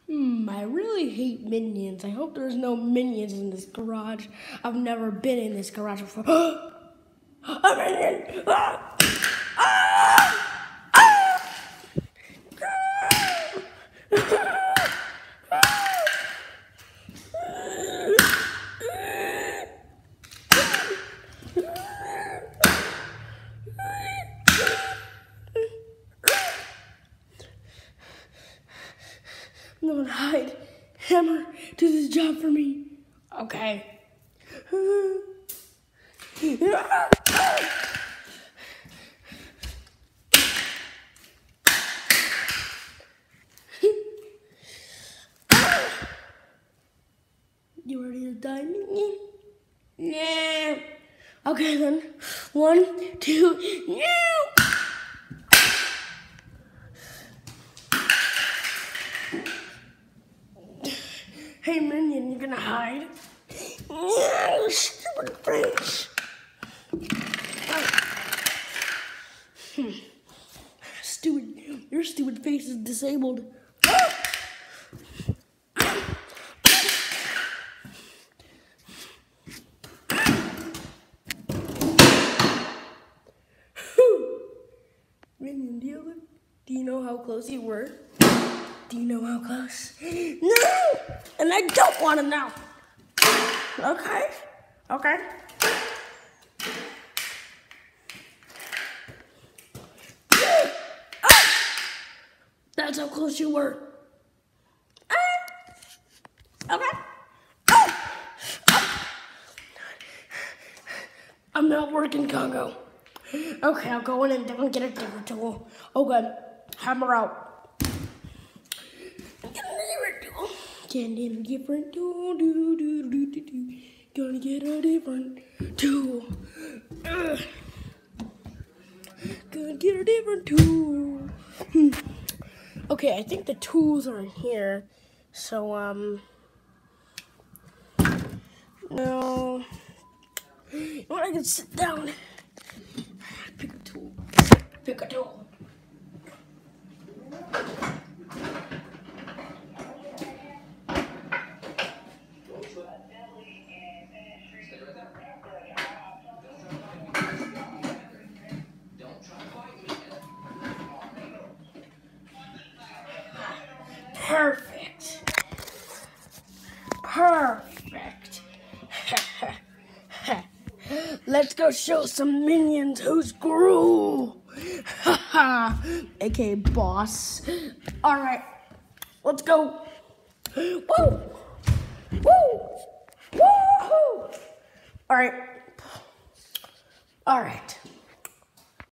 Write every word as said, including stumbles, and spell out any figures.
Hmm, I really hate minions. I hope there's no minions in this garage. I've never been in this garage before. A minion! Ah! Ah! Ah! No one hide. Hammer, do this job for me. Okay. You ready to die, minion? Yeah. Okay then. One, two, yeah. Hey minion, you gonna hide? Yeah, stupid face. Hmm. Stupid, your stupid face is disabled. Minion, do you, look, do you know how close you were? Do you know how close? No! And I don't want to know. Okay? Okay? Oh! That's how close you were. Okay? Oh! Oh! I'm not working, Congo. Okay, I'll go in and get a different tool. Okay, hammer out. Get a different tool. Get a different tool. Do, do, do, do, do. Gonna get a different tool. Ugh. Gonna get a different tool. Hmm. Okay, I think the tools are in here. So, um... no... You know what, I can sit down. Pick a tool. Pick a tool. Perfect. Perfect. Let's go show some minions who's Gru. A K A boss. Alright. Let's go. Woo! Woo! Woo! Alright. Alright.